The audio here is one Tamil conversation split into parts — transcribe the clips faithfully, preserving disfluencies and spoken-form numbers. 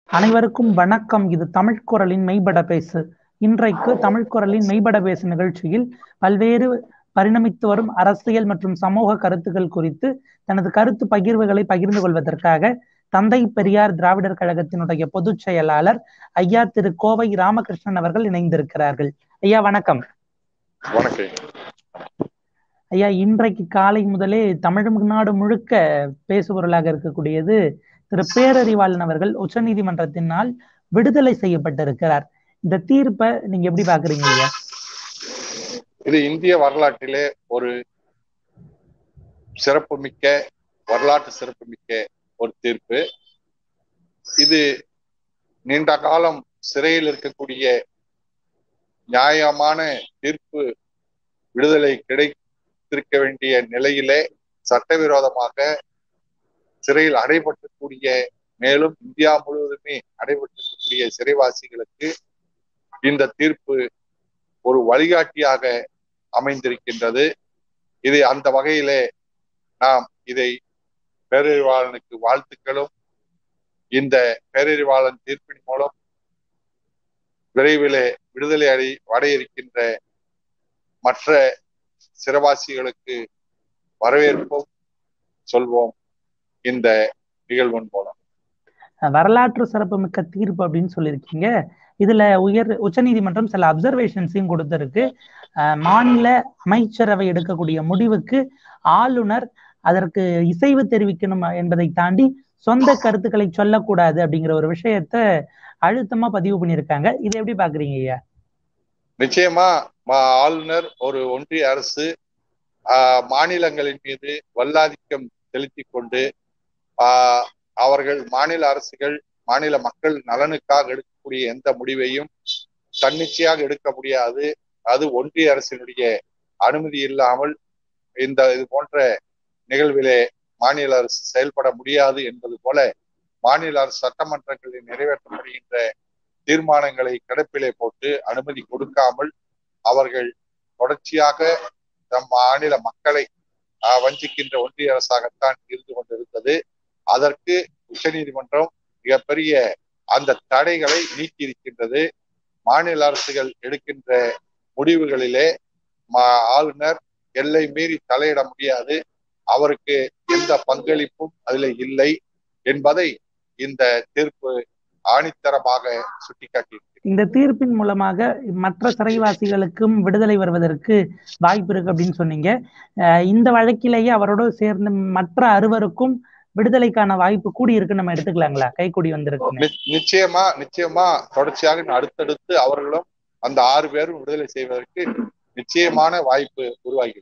அனைவருக்கும் வணக்கம். இது தமிழ் குரலின் மெய்பட பேசு. இன்றைக்கு தமிழ் குரலின் மெய்பட பேசு நிகழ்ச்சியில் பல்வேறு பரிணமித்து வரும் அரசியல் மற்றும் சமூக கருத்துக்கள் குறித்து தனது கருத்து பகிர்வுகளை பகிர்ந்து கொள்வதற்காக தந்தை பெரியார் திராவிடர் கழகத்தினுடைய பொதுச் செயலாளர் ஐயா திரு கோவை ராமகிருஷ்ணன் அவர்கள் இணைந்திருக்கிறார்கள். ஐயா வணக்கம். வணக்கம் ஐயா, இன்றைக்கு காலை முதலே தமிழ்நாடு முழுக்க பேசுபொருளாக இருக்கக்கூடியது திரு பேரறிவாளன் அவர்கள் உச்ச நீதிமன்றத்தினால் விடுதலை செய்யப்பட்டிருக்கிறார். இந்த தீர்ப்பை நீங்க எப்படி பாக்குறீங்க ஐயா? இது இந்திய வரலாற்றிலே ஒரு சிறப்புமிக்க வரலாற்று சிறப்புமிக்க ஒரு தீர்ப்பு. இது நீண்ட காலம் சிறையில் இருக்கக்கூடிய நியாயமான தீர்ப்பு விடுதலை கிடைத்திருக்க வேண்டிய நிலையிலே சட்டவிரோதமாக சிறையில் அடைபட்டக்கூடிய, மேலும் இந்தியா முழுவதுமே அடைபட்டிருக்கக்கூடிய சிறைவாசிகளுக்கு இந்த தீர்ப்பு ஒரு வழிகாட்டியாக அமைந்திருக்கின்றது. இது அந்த வகையிலே நாம் இதை பேரறிவாளனுக்கு வாழ்த்துக்களும், இந்த பேரறிவாளன் தீர்ப்பின் மூலம் விரைவிலே விடுதலை அடை அடைய இருக்கின்ற மற்ற சிறைவாசிகளுக்கு வரவேற்பும் சொல்வோம். இந்த நிகழ்வின் மூலம் வரலாற்று சிறப்பு மிக்க தீர்ப்பு அப்படின்னு சொல்லியிருக்கீங்க. இதுல உயர் உச்ச நீதிமன்றம் சில அப்சர்வேஷன்ஸையும் கொடுத்திருக்கு. மாநில அமைச்சரவை எடுக்கக்கூடிய முடிவுக்கு ஆளுநர் அதற்கு இசைவு தெரிவிக்கணும் என்பதை தாண்டி சொந்த கருத்துக்களை சொல்லக்கூடாது அப்படிங்கிற ஒரு விஷயத்த அழுத்தமா பதிவு பண்ணியிருக்காங்க. இதை எப்படி பாக்குறீங்க ஐயா? நிச்சயமா ஆளுநர் ஒரு ஒன்றிய அரசு ஆஹ் மாநிலங்களின் மீது வல்லாதிக்கம் செலுத்தி கொண்டு ஆஹ் அவர்கள் மாநில அரசுகள் மாநில மக்கள் நலனுக்காக எடுக்கக்கூடிய எந்த முடிவையும் தன்னிச்சையாக எடுக்க முடியாது. அது ஒன்றிய அரசினுடைய அனுமதி இல்லாமல் இந்த இது போன்ற நிகழ்விலே மாநில அரசு செயல்பட முடியாது என்பது போல மாநில அரசு சட்டமன்றங்களில் நிறைவேற்றப்படுகின்ற தீர்மானங்களை கிடப்பிலே போட்டு அனுமதி கொடுக்காமல் அவர்கள் தொடர்ச்சியாக நம் மாநில மக்களை வஞ்சிக்கின்ற ஒன்றிய அரசாகத்தான் இருந்து கொண்டிருந்தது. அதற்கு உச்ச நீதிமன்றம் மிகப்பெரிய அந்த தடைகளை நீக்கி இருக்கின்றது. மாநில அரசுகள் எடுக்கின்ற முடிவுகளிலே ஆளுநர் எல்லை மீறி தலையிட முடியாது, அவருக்கு எந்த பங்களிப்பும் அதில் இல்லை என்பதை இந்த தீர்ப்பு ஆணித்தரமாக சுட்டிக்காட்டியிருக்கிறது. இந்த தீர்ப்பின் மூலமாக மற்ற சிறைவாசிகளுக்கும் விடுதலை வருவதற்கு வாய்ப்பு இருக்கு அப்படின்னு சொன்னீங்க. இந்த வழக்கிலேயே அவரோடு சேர்ந்த மற்ற அறுவருக்கும் விடுதலைக்கான வாய்ப்பு கூடி இருக்குன்னு நம்ம எடுத்துக்கலாங்களா? கை கூடி வந்திருக்கு. நிச்சயமா நிச்சயமா தொடர்ச்சியாக அடுத்தடுத்து அவர்களும் அந்த ஆறு பேரும் விடுதலை செய்வதற்கு நிச்சயமான வாய்ப்பு உருவாகி.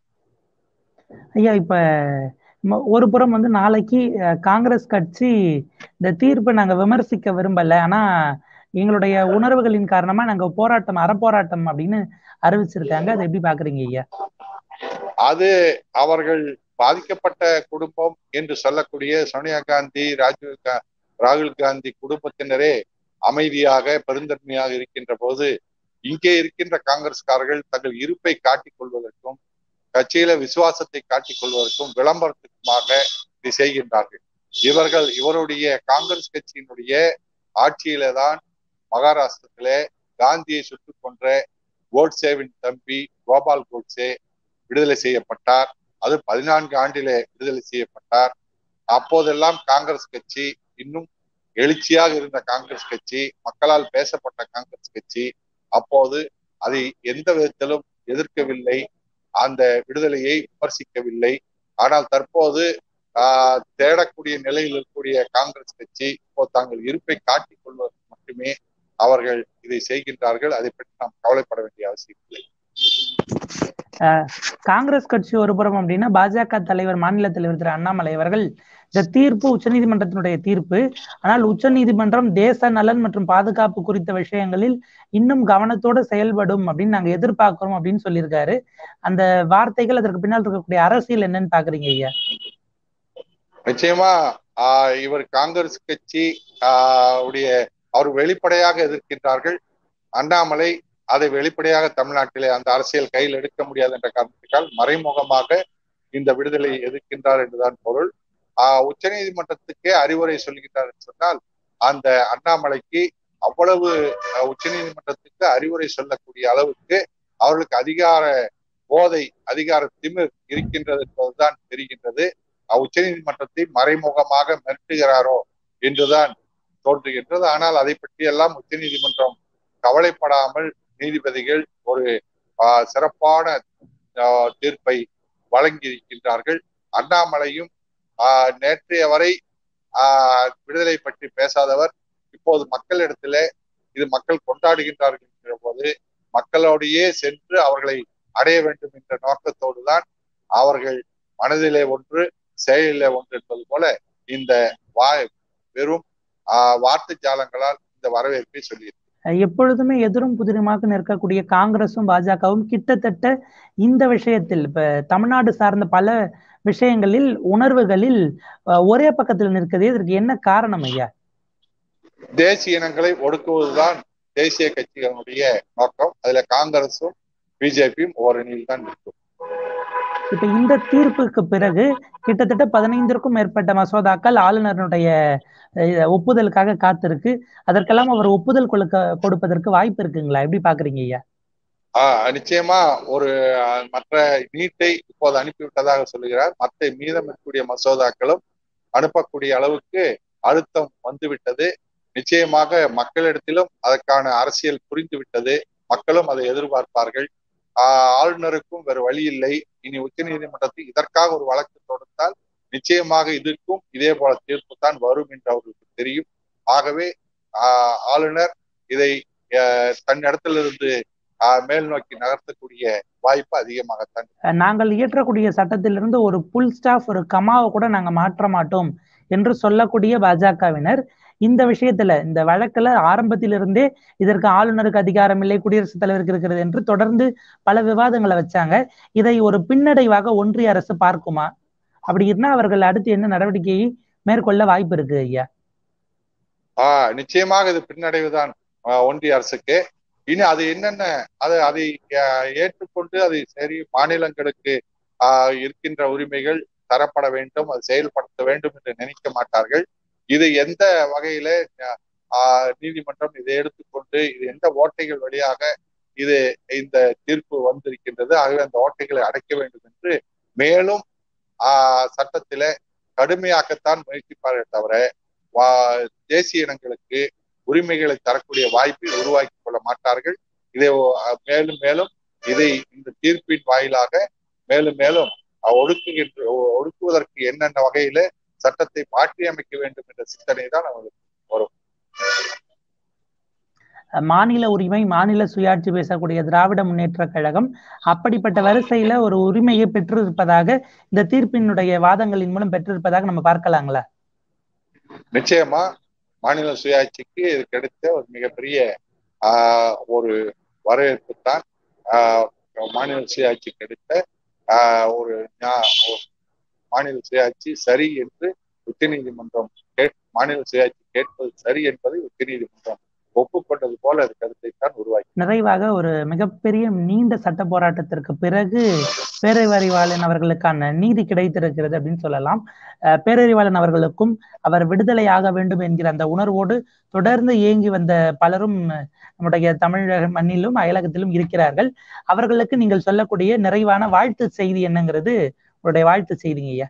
ஐயா, இப்ப ஒரு புறம் வந்து நாளைக்கு காங்கிரஸ் கட்சி இந்த தீர்ப்பை நாங்க விமர்சிக்க விரும்பல, ஆனா எங்களுடைய உணர்வுகளின் காரணமா நாங்க போராட்டம் அறப்போராட்டம் அப்படின்னு அறிவிச்சிருக்காங்க. அதை எப்படி பாக்குறீங்க ஐயா? அது அவர்கள் பாதிக்கப்பட்ட குடும்பம் என்று சொல்லக்கூடிய சோனியா காந்தி, ராஜீவ் ராகுல் காந்தி குடும்பத்தினரே அமைதியாக பெருந்தன்மையாக இருக்கின்ற போது இங்கே இருக்கின்ற காங்கிரஸ்காரர்கள் தங்கள் இருப்பை காட்டிக் கொள்வதற்கும் கட்சியில விசுவாசத்தை காட்டிக் கொள்வதற்கும் விளம்பரத்துக்குமாக இதை செய்கின்றார்கள். இவர்கள் இவருடைய காங்கிரஸ் கட்சியினுடைய ஆட்சியில தான் மகாராஷ்டிரத்திலே காந்தியை சுட்டுக் கொன்ற கோட்சேவின் தம்பி கோபால் கோட்சே விடுதலை செய்யப்பட்டார். அது பதினான்கு ஆண்டிலே விடுதலை செய்யப்பட்டார். அப்போதெல்லாம் காங்கிரஸ் கட்சி இன்னும் எழுச்சியாக இருந்த காங்கிரஸ் கட்சி, மக்களால் பேசப்பட்ட காங்கிரஸ் கட்சி, அப்போது அதை எந்த விதத்திலும் எதிர்க்கவில்லை, அந்த விடுதலையை விமர்சிக்கவில்லை. ஆனால் தற்போது ஆஹ் தேடக்கூடிய நிலையில் இருக்கக்கூடிய காங்கிரஸ் கட்சி இப்போ தாங்கள் இருப்பை காட்டிக் கொள்வதற்கு மட்டுமே அவர்கள் இதை செய்கின்றார்கள். அதை பற்றி நாம் கவலைப்பட வேண்டிய அவசியம் இல்லை. காங்கிரஸ் கட்சி ஒரு புறம் அப்படின்னா பாஜக தலைவர் மாநில தலைவர் திரு அண்ணாமலை அவர்கள் இந்த தீர்ப்பு உச்ச நீதிமன்றத்தினுடைய தீர்ப்பு, ஆனால் உச்ச நீதிமன்றம் தேச நலன் மற்றும் பாதுகாப்பு குறித்த விஷயங்களில் இன்னும் கவனத்தோடு செயல்படும் அப்படின்னு நாங்க எதிர்பார்க்கிறோம் அப்படின்னு சொல்லியிருக்காரு. அந்த வார்த்தைகள் அதற்கு பின்னால் இருக்கக்கூடிய அரசியல் என்னன்னு பாக்குறீங்க ஐயா? நிச்சயமா ஆஹ் இவர் காங்கிரஸ் கட்சி ஆஹ் உடைய அவர் வெளிப்படையாக எதிர்க்கின்றார்கள். அண்ணாமலை அதை வெளிப்படையாக தமிழ்நாட்டிலே அந்த அரசியல் கையில் எடுக்க முடியாது என்ற காரணத்தினால் மறைமுகமாக இந்த விடுதலை எதிர்க்கின்றார் என்றுதான் பொருள். ஆஹ் உச்ச நீதிமன்றத்துக்கே அறிவுரை சொல்கிறார் என்று சொன்னால் அந்த அண்ணாமலைக்கு அவ்வளவு உச்ச நீதிமன்றத்துக்கு அறிவுரை சொல்லக்கூடிய அளவுக்கு அவர்களுக்கு அதிகார போதை, அதிகார திமிர் இருக்கின்றது என்பதுதான் தெரிகின்றது. உச்ச நீதிமன்றத்தை மறைமுகமாக மிரட்டுகிறாரோ என்றுதான் தோன்றுகின்றது. ஆனால் அதை பற்றி எல்லாம் உச்ச நீதிமன்றம் கவலைப்படாமல் நீதிபதிகள் ஒரு சிறப்பான தீர்ப்பை வழங்கி இருக்கின்றார்கள். அண்ணாமலையும் நேற்றைய வரை ஆஹ் விடுதலை பற்றி பேசாதவர் இப்போது மக்களிடத்திலே இது மக்கள் கொண்டாடுகின்றார்கள் என்கிற போது மக்களோடையே சென்று அவர்களை அடைய வேண்டும் என்ற நோக்கத்தோடு தான் அவர்கள் மனதிலே ஒன்று செயலிலே ஒன்று என்பது போல இந்த வா வெறும் ஆஹ் வார்த்தை ஜாலங்களால் இந்த வரவேற்பை சொல்லியிருக்கு. எப்பொழுதுமே எதிரும் புதிருமாக நிற்கக்கூடிய காங்கிரசும் பாஜகவும் கிட்டத்தட்ட இந்த விஷயத்தில் இப்ப தமிழ்நாடு சார்ந்த பல விஷயங்களில் உணர்வுகளில் ஒரே பக்கத்தில் நிற்கிறது. இதற்கு என்ன காரணம் ஐயா? தேசிய இனங்களை ஒடுக்குவதுதான் தேசிய கட்சிகளுடைய நோக்கம். அதுல காங்கிரசும் பிஜேபியும் ஓரணியில் தான் நிற்கும். இப்ப இந்த தீர்ப்புக்கு பிறகு கிட்டத்தட்ட பதினைந்திற்கும் மேற்பட்ட மசோதாக்கள் ஆளுநருடைய ஒப்புதலுக்காக காத்திருக்கு. அதற்கெல்லாம் அவர் ஒப்புதல் கொடுக்க கொடுப்பதற்கு வாய்ப்பு இருக்குங்களா? எப்படி பாக்குறீங்க ஐயா? ஆஹ் நிச்சயமா ஒரு மற்ற நீட்டை இப்போது அனுப்பிவிட்டதாக சொல்லுகிறார். மற்ற மீதம் இருக்கக்கூடிய மசோதாக்களும் அனுப்பக்கூடிய அளவுக்கு அழுத்தம் வந்துவிட்டது. நிச்சயமாக மக்களிடத்திலும் அதற்கான அரசியல் புரிந்து விட்டது. மக்களும் அதை எதிர்பார்ப்பார்கள். ஆஹ் ஆளுநருக்கும் வேறு வழி இல்லை. இனி உச்ச நீதிமன்றத்தில் இதற்காக ஒரு வழக்கு தொடுத்தால் நிச்சயமாக இதற்கும் இதே போல தீர்ப்பு தான் வரும் என்று அவர்களுக்கு தெரியும். ஆகவே ஆஹ் ஆளுநர் இதை தன்னிடத்திலிருந்து மேல் நோக்கி நகர்த்தக்கூடிய வாய்ப்பு அதிகமாகத்தான். நாங்கள் இயற்றக்கூடிய சட்டத்திலிருந்து ஒரு புல் ஸ்டாப், ஒரு கமாவை கூட நாங்க மாற்ற மாட்டோம் என்று சொல்லக்கூடிய பாஜகவினர் இந்த விஷயத்துல, இந்த வழக்குல ஆரம்பத்திலிருந்தே இதற்கு ஆளுநருக்கு அதிகாரம் இல்லை, குடியரசுத் தலைவருக்கு இருக்கிறது என்று தொடர்ந்து பல விவாதங்களை வச்சாங்க. இதை ஒரு பின்னடைவாக ஒன்றிய அரசு பார்க்குமா? அப்படி இருந்தா அவர்கள் அடுத்து என்ன நடவடிக்கையை மேற்கொள்ள வாய்ப்பு இருக்கு ஐயா? ஆஹ் நிச்சயமாக இது பின்னடைவுதான் ஒன்றிய அரசுக்கு. இனி அது என்னென்ன அது அதை ஏற்றுக்கொண்டு அதை சரி மாநிலங்களுக்கு ஆஹ் இருக்கின்ற உரிமைகள் தரப்பட வேண்டும், அது செயல்படுத்த வேண்டும் என்று நினைக்க மாட்டார்கள். இது எந்த வகையில ஆஹ் நீதிமன்றம் இதை எடுத்துக்கொண்டு இது எந்த ஓட்டைகள் வழியாக இது இந்த தீர்ப்பு வந்திருக்கின்றது, ஆகவே அந்த ஓட்டைகளை அடைக்க வேண்டும் என்று மேலும் ஆஹ் சட்டத்தில கடுமையாக்கத்தான் முயற்சிப்பார்கள் தவிர தேசிய இனங்களுக்கு உரிமைகளை தரக்கூடிய வாய்ப்பை உருவாக்கி கொள்ள மாட்டார்கள். இதை மேலும் மேலும் இதை இந்த தீர்ப்பின் வாயிலாக மேலும் மேலும் ஒடுக்குகின்ற ஒடுக்குவதற்கு என்னென்ன வகையில சட்டத்தை மாற்றி அமைக்க வேண்டும் என்ற சிந்தனை தான் அவங்களுக்கு வரும். மாநில உரிமை, மாநில சுயாட்சி பேசக்கூடிய திராவிட முன்னேற்ற கழகம் அப்படிப்பட்ட வரிசையில ஒரு உரிமையை பெற்றிருப்பதாக இந்த தீர்ப்பினுடைய வாதங்களின் மூலம் பெற்றிருப்பதாக நம்ம பார்க்கலாங்களா? நிச்சயமா மாநில சுயாட்சிக்கு இது கிடைத்த ஒரு மிகப்பெரிய ஆஹ் ஒரு வரவேற்பு தான். ஆஹ் மாநில சுயாட்சி கிடைத்த ஆஹ் ஒரு மாநில சுயாட்சி சரி என்று உச்ச நீதிமன்றம் மாநில சுயாட்சி கேட்பது சரி என்பதை உச்ச நீதிமன்றம் ஒப்புக்கொண்டது போல அது கருத்தை தான் உருவாக்கி. நிறைவாக, ஒரு மிகப்பெரிய நீண்ட சட்ட போராட்டத்திற்கு பிறகு பேரறிவாளன் அவர்களுக்கான நீதி கிடைத்திருக்கிறது அப்படின்னு சொல்லலாம். பேரறிவாளன் அவர்களுக்கும் அவர் விடுதலையாக வேண்டும் என்கிற அந்த உணர்வோடு தொடர்ந்து இயங்கி வந்த பலரும் நம்முடைய தமிழக மண்ணிலும் அயலகத்திலும் இருக்கிறார்கள். அவர்களுக்கு நீங்கள் சொல்லக்கூடிய நிறைவான வாழ்த்து செய்தி என்னங்கிறது உங்களுடைய வாழ்த்து செய்திங்க ஐயா?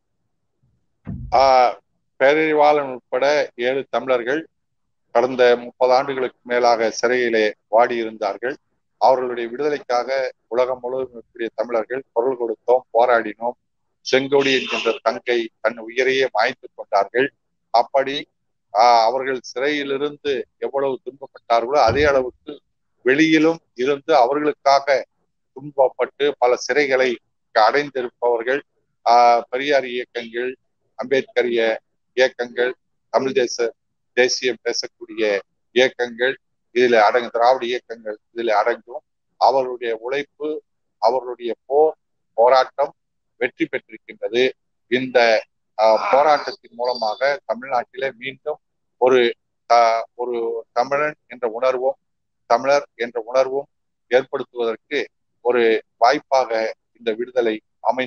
ஆஹ் பேரறிவாளன் உட்பட ஏழு தமிழர்கள் கடந்த முப்பது ஆண்டுகளுக்கு மேலாக சிறையிலே வாடி இருந்தார்கள். அவர்களுடைய விடுதலைக்காக உலகம் முழுவதும் இருக்கக்கூடிய தமிழர்கள் குரல் கொடுத்தோம், போராடினோம். செங்கோடி என்கின்ற தங்கை தன் உயிரையே மாய்த்து கொண்டார்கள். அப்படி ஆஹ் அவர்கள் சிறையிலிருந்து எவ்வளவு துன்பப்பட்டார்களோ அதே அளவுக்கு வெளியிலும் இருந்து அவர்களுக்காக துன்பப்பட்டு பல சிறைகளை அடைந்திருப்பவர்கள் ஆஹ் பெரியார் இயக்கங்கள், அம்பேத்கரிய இயக்கங்கள், தமிழ் தேச தேசியம் பேசக்கூடிய இயக்கங்கள், இதில் அடங்கும் திராவிட இயக்கங்கள் இதில் அடங்கும். அவர்களுடைய உழைப்பு, அவர்களுடைய போர் போராட்டம் வெற்றி பெற்றிருக்கின்றது. இந்த போராட்டத்தின் மூலமாக தமிழ்நாட்டிலே மீண்டும் ஒரு ஒரு தமிழன் என்ற உணர்வும் தமிழர் என்ற உணர்வும் ஏற்படுத்துவதற்கு ஒரு வாய்ப்பாக இந்த விடுதலை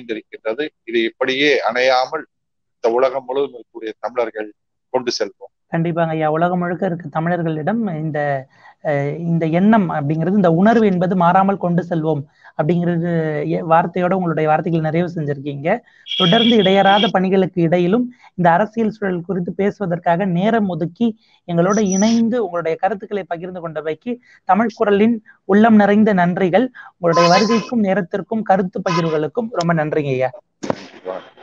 அமைந்திருக்கின்றது. இது இப்படியே அணையாமல் இந்த உலகம் முழுவதும் இருக்கக்கூடிய தமிழர்கள் கொண்டு செல்வோம். கண்டிப்பாங்க ஐயா. உலகம் முழுக்க இருக்க தமிழர்களிடம் இந்த இந்த எண்ணம் அப்படிங்கிறது, இந்த உணர்வு என்பது மாறாமல் கொண்டு செல்வோம் அப்படிங்கிறது வார்த்தையோட உங்களுடைய வார்த்தைகள் நிறைவு செஞ்சிருக்கீங்க. தொடர்ந்து இடையறாத பணிகளுக்கு இடையிலும் இந்த அரசியல் சூழல் குறித்து பேசுவதற்காக நேரம் ஒதுக்கி எங்களோட இணைந்து உங்களுடைய கருத்துக்களை பகிர்ந்து கொண்டவைக்கு தமிழ் குரலின் உள்ளம் நிறைந்த நன்றிகள். உங்களுடைய வருகைக்கும் நேரத்திற்கும் கருத்து பகிர்வுகளுக்கும் ரொம்ப நன்றிங்க ஐயா.